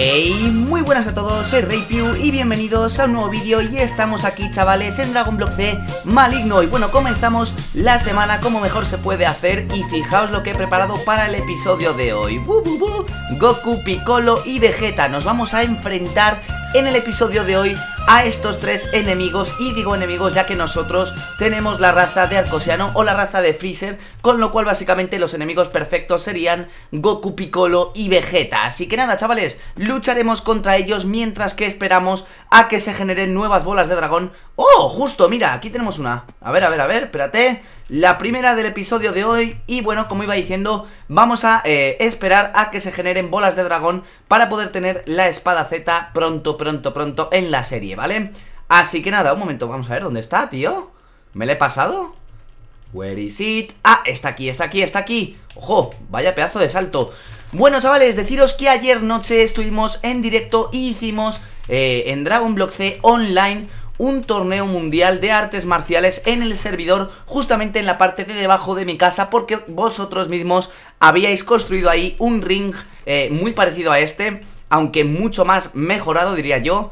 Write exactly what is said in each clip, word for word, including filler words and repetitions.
Hey, muy buenas a todos, soy Raypiu y bienvenidos a un nuevo vídeo. Y estamos aquí, chavales, en Dragon Block C Maligno. Y bueno, comenzamos la semana como mejor se puede hacer. Y fijaos lo que he preparado para el episodio de hoy. ¡Bu, bu, bu! Goku, Piccolo y Vegeta. Nos vamos a enfrentar en el episodio de hoy a estos tres enemigos. Y digo enemigos ya que nosotros tenemos la raza de Arcosiano o la raza de Freezer, con lo cual básicamente los enemigos perfectos serían Goku, Piccolo y Vegeta. Así que nada, chavales, lucharemos contra ellos mientras que esperamos a que se generen nuevas bolas de dragón. ¡Oh! Justo, mira, aquí tenemos una. A ver, a ver, a ver, espérate. La primera del episodio de hoy. Y bueno, como iba diciendo, vamos a eh, esperar a que se generen bolas de dragón para poder tener la espada Z pronto, pronto, pronto en la serie, ¿vale? Así que nada, un momento, vamos a ver dónde está, tío. ¿Me le he pasado? Where is it? Ah, está aquí, está aquí, está aquí. Ojo, vaya pedazo de salto. Bueno, chavales, deciros que ayer noche estuvimos en directo y hicimos eh, en Dragon Block C Online un torneo mundial de artes marciales en el servidor, justamente en la parte de debajo de mi casa, porque vosotros mismos habíais construido ahí un ring eh, muy parecido a este, aunque mucho más mejorado, diría yo.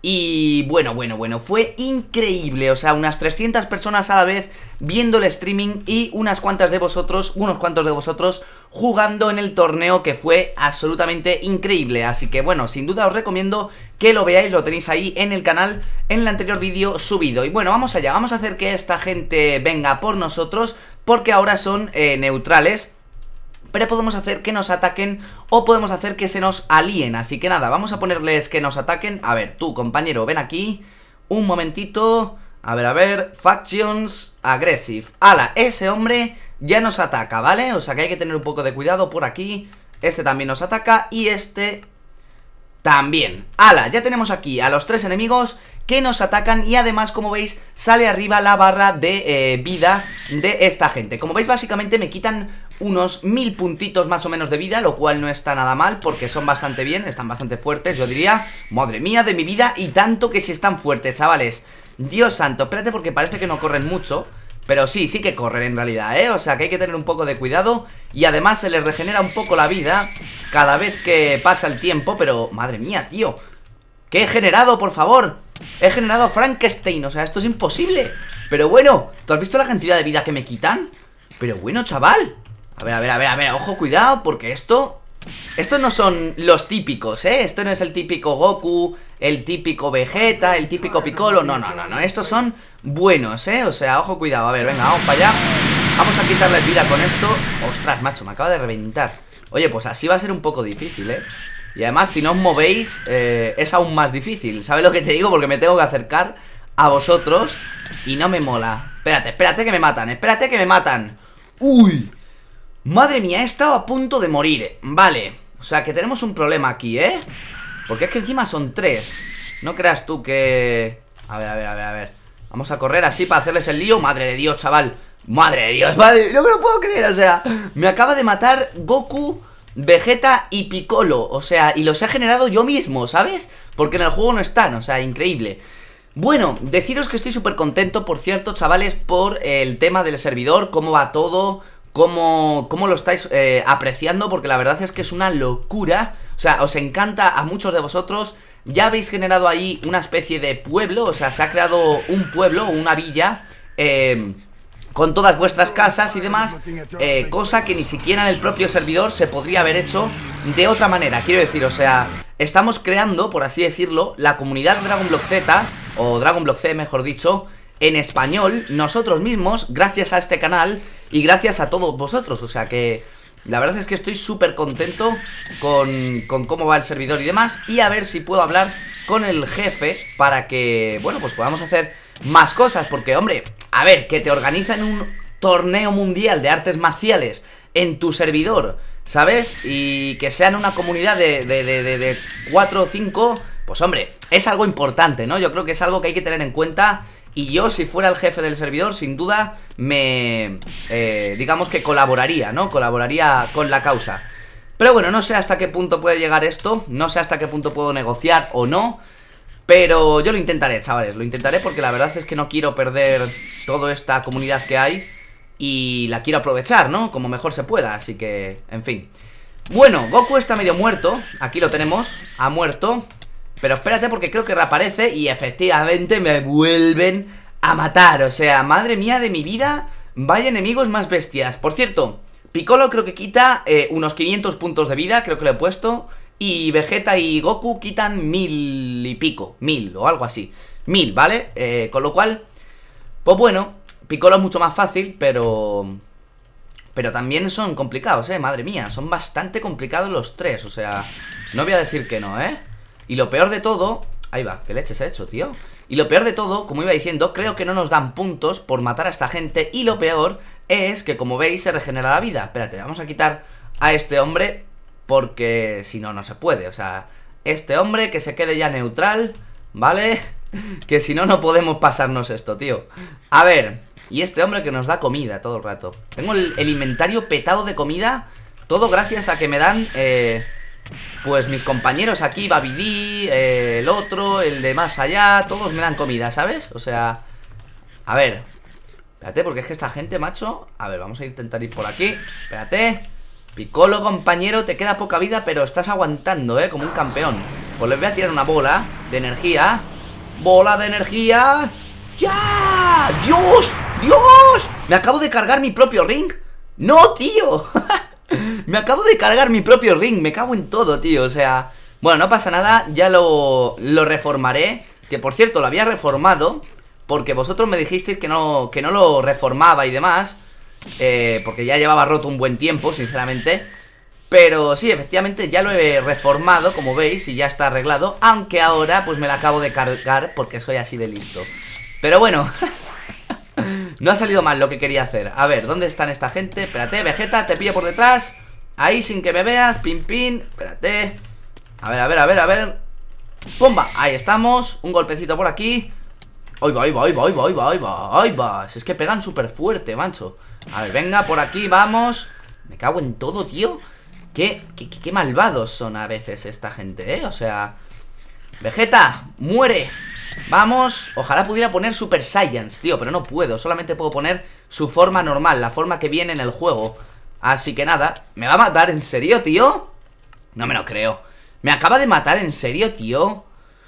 Y bueno, bueno, bueno, fue increíble, o sea, unas trescientas personas a la vez viendo el streaming y unas cuantas de vosotros, unos cuantos de vosotros jugando en el torneo, que fue absolutamente increíble. Así que bueno, sin duda os recomiendo que lo veáis, lo tenéis ahí en el canal, en el anterior vídeo subido. Y bueno, vamos allá, vamos a hacer que esta gente venga por nosotros, porque ahora son eh, neutrales. Pero podemos hacer que nos ataquen o podemos hacer que se nos alíen. Así que nada, vamos a ponerles que nos ataquen. A ver, tú, compañero, ven aquí un momentito. A ver, a ver, Factions Aggressive. Ala, ese hombre ya nos ataca, ¿vale? O sea que hay que tener un poco de cuidado por aquí. Este también nos ataca y este también. Ala, ya tenemos aquí a los tres enemigos que nos atacan. Y además, como veis, sale arriba la barra de eh, vida de esta gente. Como veis, básicamente me quitan unos mil puntitos más o menos de vida, lo cual no está nada mal, porque son bastante bien, están bastante fuertes, yo diría. Madre mía de mi vida, y tanto que si están fuertes, chavales. Dios santo, espérate, porque parece que no corren mucho, pero sí, sí que corren en realidad, ¿eh? O sea que hay que tener un poco de cuidado. Y además se les regenera un poco la vida cada vez que pasa el tiempo. Pero, madre mía, tío, ¿qué he generado, por favor? He generado Frankenstein, o sea, esto es imposible. Pero bueno, ¿tú has visto la cantidad de vida que me quitan? Pero bueno, chaval, A ver, a ver, a ver, a ver, ojo, cuidado, porque esto... Estos no son los típicos, ¿eh? Esto no es el típico Goku, el típico Vegeta, el típico Piccolo. No, no, no, no, estos son buenos, ¿eh? O sea, ojo, cuidado, a ver, venga, vamos para allá. Vamos a quitarle vida con esto. Ostras, macho, me acaba de reventar. Oye, pues así va a ser un poco difícil, ¿eh? Y además, si no os movéis, eh, es aún más difícil. ¿Sabes lo que te digo? Porque me tengo que acercar a vosotros y no me mola. Espérate, espérate que me matan, espérate que me matan. ¡Uy! Madre mía, he estado a punto de morir. Vale, o sea que tenemos un problema aquí, ¿eh? Porque es que encima son tres. No creas tú que... A ver, a ver, a ver, a ver. Vamos a correr así para hacerles el lío. Madre de Dios, chaval. Madre de Dios, madre, no me lo puedo creer, o sea, me acaba de matar Goku, Vegeta y Piccolo. O sea, y los he generado yo mismo, ¿sabes? Porque en el juego no están, o sea, increíble. Bueno, deciros que estoy súper contento, por cierto, chavales, por el tema del servidor. Cómo va todo, cómo, cómo lo estáis eh, apreciando, porque la verdad es que es una locura. O sea, os encanta a muchos de vosotros. Ya habéis generado ahí una especie de pueblo. O sea, se ha creado un pueblo, una villa, eh... con todas vuestras casas y demás, eh, cosa que ni siquiera en el propio servidor se podría haber hecho de otra manera. Quiero decir, o sea, estamos creando, por así decirlo, la comunidad Dragon Block Z, o Dragon Block C, mejor dicho, en español, nosotros mismos, gracias a este canal y gracias a todos vosotros. O sea que la verdad es que estoy súper contento con, con cómo va el servidor y demás. Y a ver si puedo hablar con el jefe para que, bueno, pues podamos hacer más cosas. Porque, hombre, a ver, que te organizan un torneo mundial de artes marciales en tu servidor, ¿sabes? Y que sean una comunidad de, de, de, de, de cuatro o cinco, pues hombre, es algo importante, ¿no? Yo creo que es algo que hay que tener en cuenta. Y yo, si fuera el jefe del servidor, sin duda me, eh, digamos que colaboraría, ¿no? Colaboraría con la causa. Pero bueno, no sé hasta qué punto puede llegar esto. No sé hasta qué punto puedo negociar o no. Pero yo lo intentaré, chavales, lo intentaré porque la verdad es que no quiero perder toda esta comunidad que hay y la quiero aprovechar, ¿no? Como mejor se pueda, así que, en fin. Bueno, Goku está medio muerto. Aquí lo tenemos, ha muerto. Pero espérate porque creo que reaparece y efectivamente me vuelven a matar. O sea, madre mía de mi vida, vaya enemigos más bestias. Por cierto, Piccolo creo que quita eh, unos quinientos puntos de vida, creo que lo he puesto. Y Vegeta y Goku quitan mil y pico, mil o algo así. Mil, ¿vale? Eh, con lo cual, pues bueno, Piccolo es mucho más fácil, pero... Pero también son complicados, eh, madre mía. Son bastante complicados los tres, o sea, no voy a decir que no, eh. Y lo peor de todo... Ahí va, qué leches he hecho, tío. Y lo peor de todo, como iba diciendo, creo que no nos dan puntos por matar a esta gente. Y lo peor es que, como veis, se regenera la vida. Espérate, vamos a quitar a este hombre, porque si no, no se puede. O sea, este hombre que se quede ya neutral, ¿vale? Que si no, no podemos pasarnos esto, tío. A ver, y este hombre que nos da comida todo el rato. Tengo el, el inventario petado de comida. Todo gracias a que me dan... Eh, pues mis compañeros aquí, Babidi, eh, el otro, el de más allá. Todos me dan comida, ¿sabes? O sea, a ver, espérate, porque es que esta gente, macho. A ver, vamos a intentar ir por aquí. Espérate. Piccolo, compañero, te queda poca vida, pero estás aguantando, ¿eh? Como un campeón. Pues les voy a tirar una bola de energía. Bola de energía. ¡Ya! ¡Dios! ¡Dios! Me acabo de cargar mi propio ring. ¡No, tío! Me acabo de cargar mi propio ring. Me cago en todo, tío, o sea... Bueno, no pasa nada, ya lo, lo reformaré. Que por cierto, lo había reformado porque vosotros me dijisteis que no, que no lo reformaba y demás, eh, porque ya llevaba roto un buen tiempo, sinceramente. Pero sí, efectivamente ya lo he reformado, como veis, y ya está arreglado. Aunque ahora pues me la acabo de cargar porque soy así de listo. Pero bueno... No ha salido mal lo que quería hacer. A ver, ¿dónde están esta gente? Espérate, Vegeta, te pillo por detrás. Ahí sin que me veas, pin pin. Espérate. A ver, a ver, a ver, a ver. ¡Pumba! Ahí estamos, un golpecito por aquí. ¡Ahí va, ahí va, ahí va, ahí va, ahí va, ahí va, ahí va! Es que pegan súper fuerte, mancho. A ver, venga, por aquí, vamos. Me cago en todo, tío. Qué, qué, qué malvados son a veces esta gente, ¿eh? O sea... Vegeta, muere. Vamos, ojalá pudiera poner Super Saiyans, tío, pero no puedo, solamente puedo poner su forma normal, la forma que viene en el juego. Así que nada, ¿me va a matar en serio, tío? No me lo creo. ¿Me acaba de matar en serio, tío?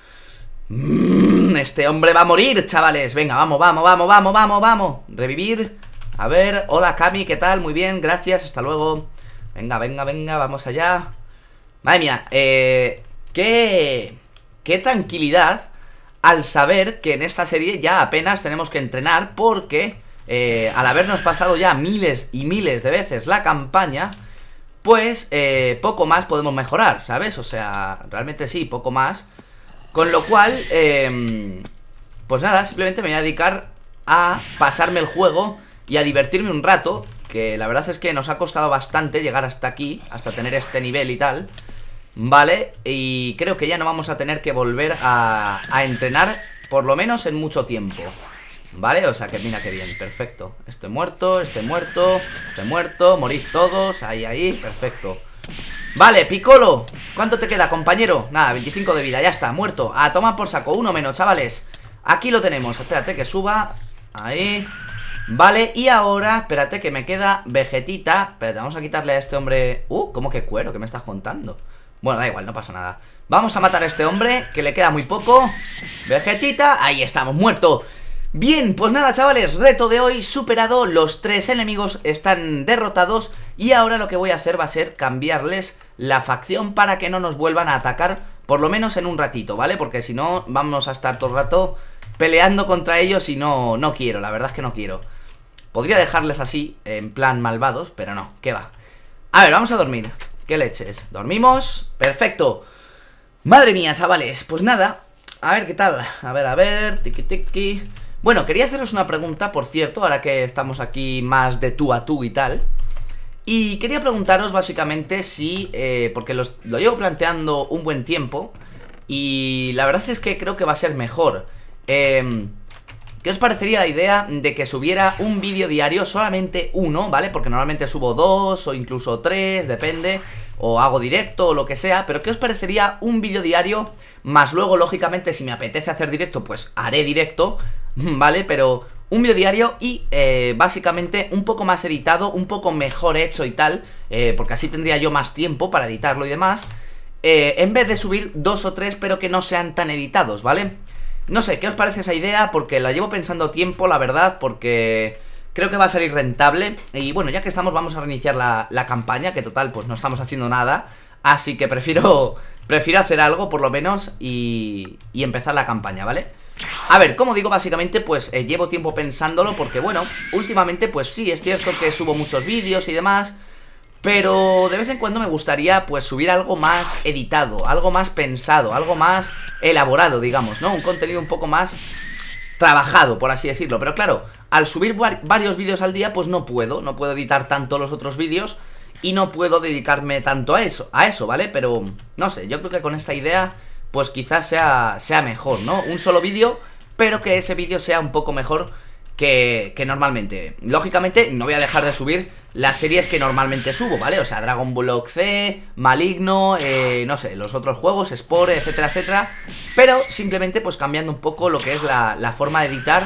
Mm, este hombre va a morir, chavales. Venga, vamos, vamos, vamos, vamos, vamos, vamos. Revivir. A ver, hola Cami, ¿qué tal? Muy bien, gracias, hasta luego. Venga, venga, venga, vamos allá. Madre mía, eh... Qué... Qué tranquilidad al saber que en esta serie ya apenas tenemos que entrenar, porque eh, al habernos pasado ya miles y miles de veces la campaña, pues eh, poco más podemos mejorar, ¿sabes? O sea, realmente sí, poco más. Con lo cual, eh, pues nada, simplemente me voy a dedicar a pasarme el juego y a divertirme un rato, que la verdad es que nos ha costado bastante llegar hasta aquí, hasta tener este nivel y tal. Vale, y creo que ya no vamos a tener que volver a, a entrenar, por lo menos en mucho tiempo. Vale, o sea que mira que bien, perfecto. Estoy muerto, estoy muerto, estoy muerto, morid todos, ahí, ahí, perfecto. Vale, Piccolo, ¿cuánto te queda, compañero? Nada, veinticinco de vida, ya está, muerto. A tomar por saco, uno menos, chavales. Aquí lo tenemos, espérate que suba. Ahí. Vale, y ahora, espérate que me queda Vegetita. Espérate, vamos a quitarle a este hombre. Uh, ¿cómo que cuero? ¿Qué me estás contando? Bueno, da igual, no pasa nada. Vamos a matar a este hombre, que le queda muy poco. Vegetita, ahí estamos, muerto. Bien, pues nada, chavales, reto de hoy superado. Los tres enemigos están derrotados. Y ahora lo que voy a hacer va a ser cambiarles la facción para que no nos vuelvan a atacar, por lo menos en un ratito, ¿vale? Porque si no, vamos a estar todo el rato peleando contra ellos y no, no quiero, la verdad es que no quiero. Podría dejarles así, en plan malvados, pero no, ¿qué va? A ver, vamos a dormir. ¿Qué leches? ¿Dormimos? Perfecto. Madre mía, chavales, pues nada. A ver, ¿qué tal? A ver, a ver, tiki tiki. Bueno, quería haceros una pregunta, por cierto, ahora que estamos aquí más de tú a tú y tal. Y quería preguntaros básicamente si, eh, porque los, lo llevo planteando un buen tiempo, y la verdad es que creo que va a ser mejor. Eh... ¿Qué os parecería la idea de que subiera un vídeo diario, solamente uno, ¿vale? Porque normalmente subo dos o incluso tres, depende, o hago directo o lo que sea. Pero ¿qué os parecería un vídeo diario? Más luego, lógicamente, si me apetece hacer directo, pues haré directo, ¿vale? Pero un vídeo diario y eh, básicamente un poco más editado, un poco mejor hecho y tal, eh, porque así tendría yo más tiempo para editarlo y demás, eh, en vez de subir dos o tres pero que no sean tan editados, ¿vale? No sé, ¿qué os parece esa idea? Porque la llevo pensando tiempo, la verdad, porque creo que va a salir rentable. Y bueno, ya que estamos, vamos a reiniciar la, la campaña, que total, pues no estamos haciendo nada. Así que prefiero, prefiero hacer algo por lo menos y, y empezar la campaña, ¿vale? A ver, como digo, básicamente pues eh, llevo tiempo pensándolo porque bueno, últimamente pues sí, es cierto que subo muchos vídeos y demás, pero de vez en cuando me gustaría pues subir algo más editado, algo más pensado, algo más elaborado, digamos, ¿no? Un contenido un poco más trabajado, por así decirlo. Pero claro, al subir varios vídeos al día pues no puedo, no puedo editar tanto los otros vídeos y no puedo dedicarme tanto a eso, a eso, ¿vale? Pero no sé, yo creo que con esta idea pues quizás sea, sea mejor, ¿no? Un solo vídeo, pero que ese vídeo sea un poco mejor que, que normalmente. Lógicamente no voy a dejar de subir las series que normalmente subo, ¿vale? O sea, Dragon Ball Z, Maligno, eh, no sé, los otros juegos, Spore, etcétera, etcétera. Pero simplemente pues cambiando un poco lo que es la, la forma de editar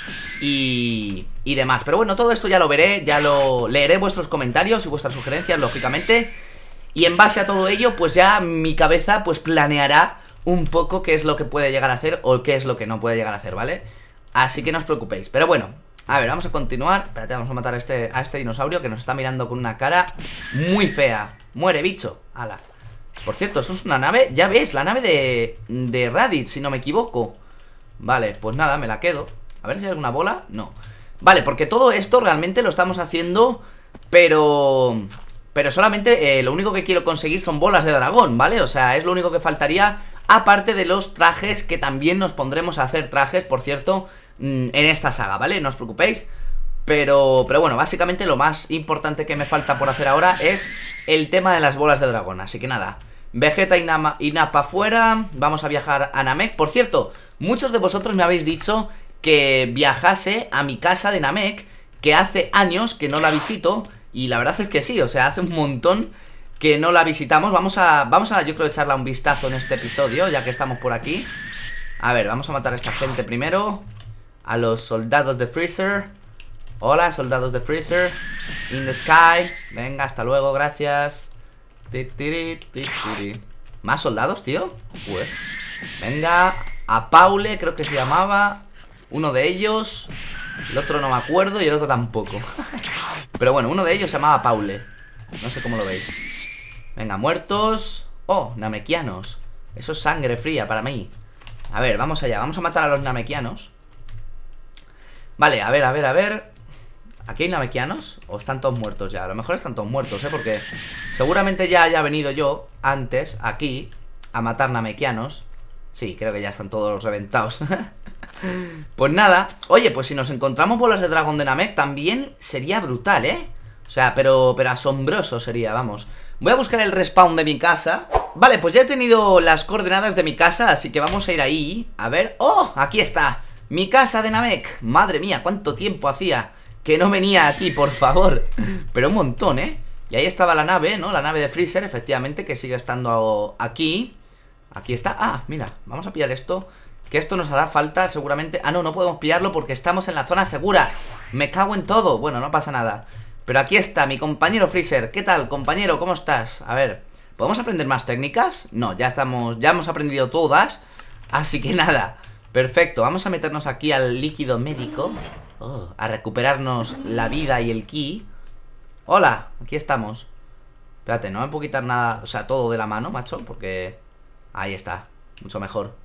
y, y demás. Pero bueno, todo esto ya lo veré, ya lo leeré vuestros comentarios y vuestras sugerencias, lógicamente. Y en base a todo ello, pues ya mi cabeza pues planeará un poco qué es lo que puede llegar a hacer o qué es lo que no puede llegar a hacer, ¿vale? Así que no os preocupéis. Pero bueno, a ver, vamos a continuar. Espérate, vamos a matar a este, a este dinosaurio que nos está mirando con una cara muy fea. Muere, bicho. Ala. Por cierto, eso es una nave, ya ves, la nave de, de Raditz, si no me equivoco. Vale, pues nada, me la quedo. A ver si hay alguna bola. No. Vale, porque todo esto realmente lo estamos haciendo, pero... Pero solamente eh, lo único que quiero conseguir son bolas de dragón, ¿vale? O sea, es lo único que faltaría, aparte de los trajes, que también nos pondremos a hacer trajes, por cierto, en esta saga, ¿vale? No os preocupéis. Pero, pero bueno, básicamente lo más importante que me falta por hacer ahora es el tema de las bolas de dragón. Así que nada, Vegeta y, Nama, y Nappa fuera, vamos a viajar a Namek. Por cierto, muchos de vosotros me habéis dicho que viajase a mi casa de Namek, que hace años que no la visito. Y la verdad es que sí, o sea, hace un montón que no la visitamos. Vamos a, vamos a, yo creo, echarle un vistazo en este episodio, ya que estamos por aquí. A ver, vamos a matar a esta gente primero. A los soldados de Freezer. Hola, soldados de Freezer. In the sky. Venga, hasta luego, gracias. ¿Más soldados, tío? Ué. Venga, a Paule, creo que se llamaba. Uno de ellos. El otro no me acuerdo y el otro tampoco. Pero bueno, uno de ellos se llamaba Paule. No sé cómo lo veis. Venga, muertos. Oh, namekianos. Eso es sangre fría para mí. A ver, vamos allá, vamos a matar a los namekianos. Vale, a ver, a ver, a ver. ¿Aquí hay namekianos? ¿O están todos muertos ya? A lo mejor están todos muertos, ¿eh? Porque seguramente ya haya venido yo antes aquí a matar namekianos. Sí, creo que ya están todos reventados. Pues nada, oye, pues si nos encontramos bolas de dragón de Namek también sería brutal, ¿eh? O sea, pero, pero asombroso sería, vamos. Voy a buscar el respawn de mi casa. Vale, pues ya he tenido las coordenadas de mi casa, así que vamos a ir ahí. A ver, ¡oh! Aquí está, mi casa de Namek. Madre mía, cuánto tiempo hacía que no venía aquí, por favor. Pero un montón, ¿eh? Y ahí estaba la nave, ¿no? La nave de Freezer, efectivamente, que sigue estando aquí. Aquí está, ah, mira, vamos a pillar esto, que esto nos hará falta seguramente. Ah, no, no podemos pillarlo porque estamos en la zona segura. Me cago en todo, bueno, no pasa nada. Pero aquí está mi compañero Freezer. ¿Qué tal, compañero? ¿Cómo estás? A ver, ¿podemos aprender más técnicas? No, ya estamos, ya hemos aprendido todas. Así que nada, perfecto, vamos a meternos aquí al líquido médico. Oh, a recuperarnos la vida y el ki. Hola, aquí estamos. Espérate, no me puedo quitar nada, o sea, todo de la mano, macho, porque... Ahí está, mucho mejor.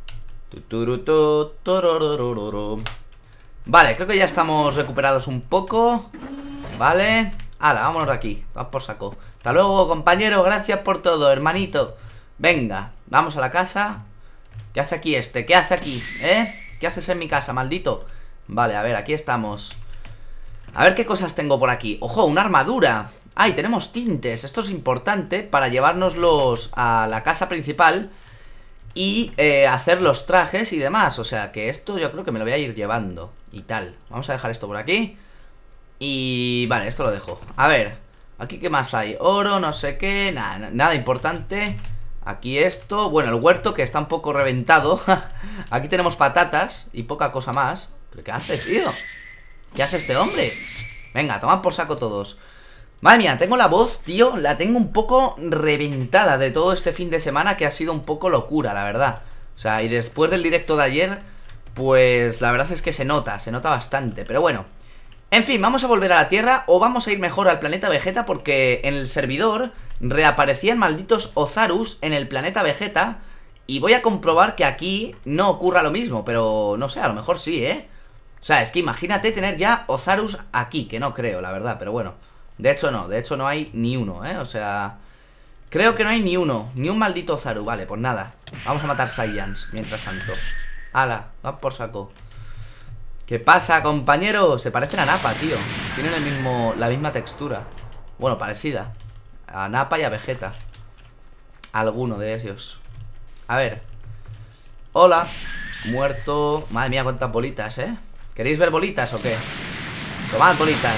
Vale, creo que ya estamos recuperados un poco. Vale, hala, vámonos de aquí, vamos por saco. Hasta luego, compañero, gracias por todo, hermanito. Venga, vamos a la casa. ¿Qué hace aquí este? ¿Qué hace aquí? ¿Eh? ¿Qué haces en mi casa, maldito? Vale, a ver, aquí estamos. A ver qué cosas tengo por aquí. ¡Ojo, una armadura! ¡Ay, tenemos tintes! Esto es importante para llevárnoslos a la casa principal y eh, hacer los trajes y demás. O sea, que esto yo creo que me lo voy a ir llevando y tal. Vamos a dejar esto por aquí. Y... vale, esto lo dejo. A ver, aquí qué más hay. Oro, no sé qué, nada, nada importante. Aquí esto, bueno, el huerto que está un poco reventado. Aquí tenemos patatas y poca cosa más. ¿Pero qué hace, tío? ¿Qué hace este hombre? Venga, tomad por saco todos. Madre mía, tengo la voz, tío, la tengo un poco reventada de todo este fin de semana, que ha sido un poco locura, la verdad. O sea, y después del directo de ayer, pues la verdad es que se nota, se nota bastante. Pero bueno, en fin, vamos a volver a la Tierra o vamos a ir mejor al planeta Vegeta, porque en el servidor reaparecían malditos Ozarus en el planeta Vegeta. Y voy a comprobar que aquí no ocurra lo mismo, pero no sé, a lo mejor sí, ¿eh? O sea, es que imagínate tener ya Ozarus aquí, que no creo, la verdad, pero bueno. De hecho no, de hecho no hay ni uno, ¿eh? O sea, creo que no hay ni uno, ni un maldito Ozaru, vale, pues nada. Vamos a matar Saiyans, mientras tanto. Ala, va por saco. ¿Qué pasa, compañero? Se parecen a Nappa, tío. Tienen el mismo, la misma textura. Bueno, parecida. A Nappa y a Vegeta. Alguno de ellos. A ver. Hola. Muerto. Madre mía, cuántas bolitas, ¿eh? ¿Queréis ver bolitas o qué? Tomad bolitas.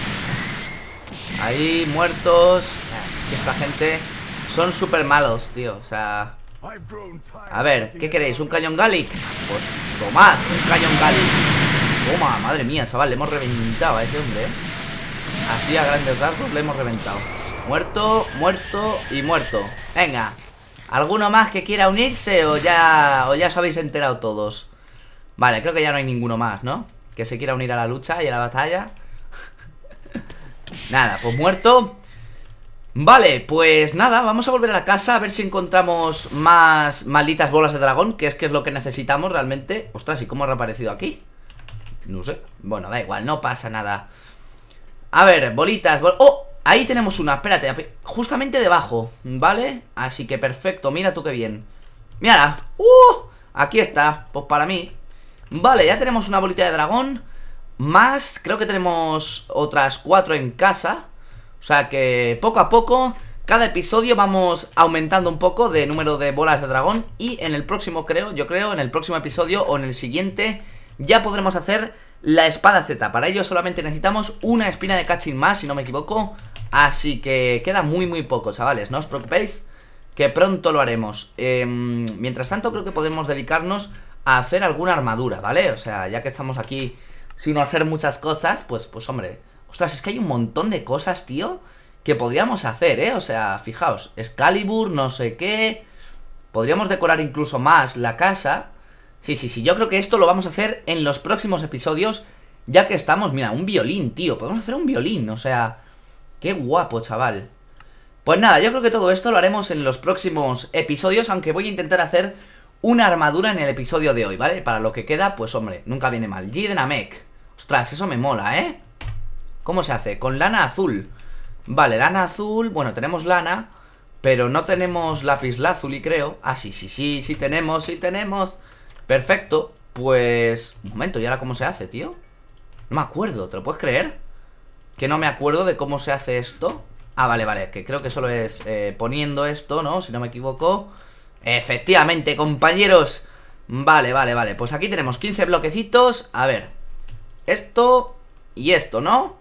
Ahí, muertos. Es que esta gente son súper malos, tío. O sea... A ver, ¿qué queréis? ¿Un cañón Gallic? Pues tomad un cañón Gallic. Toma, madre mía, chaval, le hemos reventado a ese hombre, ¿eh? Así a grandes rasgos le hemos reventado. Muerto, muerto y muerto. Venga. ¿Alguno más que quiera unirse o ya, o ya os habéis enterado todos? Vale, creo que ya no hay ninguno más, ¿no? Que se quiera unir a la lucha y a la batalla. Nada, pues muerto. Vale, pues nada, vamos a volver a la casa a ver si encontramos más malditas bolas de dragón, que es que es lo que necesitamos realmente. Ostras, ¿y cómo ha reaparecido aquí? No sé, bueno, da igual, no pasa nada. A ver, bolitas, bol ¡oh! Ahí tenemos una, espérate, justamente debajo, ¿vale? Así que perfecto, mira tú qué bien. Mírala, ¡uh! Aquí está, pues para mí. Vale, ya tenemos una bolita de dragón. Más, creo que tenemos otras cuatro en casa. O sea que poco a poco, cada episodio vamos aumentando un poco de número de bolas de dragón. Y en el próximo, creo, yo creo, en el próximo episodio o en el siguiente, ya podremos hacer la espada Z. Para ello solamente necesitamos una espina de catching más, si no me equivoco. Así que queda muy muy poco, chavales, no os preocupéis, que pronto lo haremos. eh, Mientras tanto creo que podemos dedicarnos a hacer alguna armadura, ¿vale? O sea, ya que estamos aquí sin hacer muchas cosas, pues, pues hombre. Ostras, es que hay un montón de cosas, tío, que podríamos hacer, ¿eh? O sea, fijaos, Excalibur, no sé qué. Podríamos decorar incluso más la casa. Sí, sí, sí, yo creo que esto lo vamos a hacer en los próximos episodios. Ya que estamos, mira, un violín, tío. Podemos hacer un violín, o sea, qué guapo, chaval. Pues nada, yo creo que todo esto lo haremos en los próximos episodios. Aunque voy a intentar hacer una armadura en el episodio de hoy, ¿vale? Para lo que queda, pues hombre, nunca viene mal. Jiden Namek. Ostras, eso me mola, ¿eh? ¿Cómo se hace? Con lana azul. Vale, lana azul, bueno, tenemos lana, pero no tenemos lapislázuli, creo. Ah, sí, sí, sí, sí tenemos, sí tenemos. Perfecto, pues... Un momento, ¿y ahora cómo se hace, tío? No me acuerdo, ¿te lo puedes creer? Que no me acuerdo de cómo se hace esto. Ah, vale, vale, que creo que solo es eh, poniendo esto, ¿no? Si no me equivoco. Efectivamente, compañeros. Vale, vale, vale, pues aquí tenemos quince bloquecitos. A ver, esto y esto, ¿no?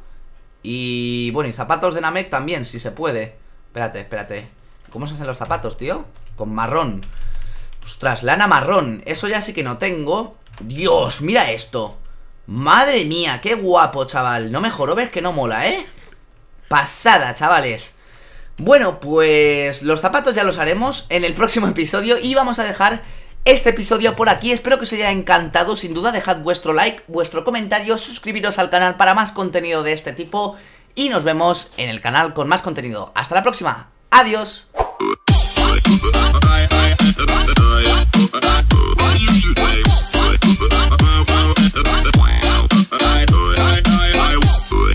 Y bueno, y zapatos de Namek también, si se puede. Espérate, espérate. ¿Cómo se hacen los zapatos, tío? Con marrón. Ostras, lana marrón. Eso ya sí que no tengo. Dios, mira esto. Madre mía, qué guapo, chaval. No me jorobes que no mola, ¿eh? Pasada, chavales. Bueno, pues los zapatos ya los haremos en el próximo episodio. Y vamos a dejar este episodio por aquí. Espero que os haya encantado. Sin duda, dejad vuestro like, vuestro comentario, suscribiros al canal para más contenido de este tipo. Y nos vemos en el canal con más contenido. Hasta la próxima. Adiós. Bye, bye, bye, bye.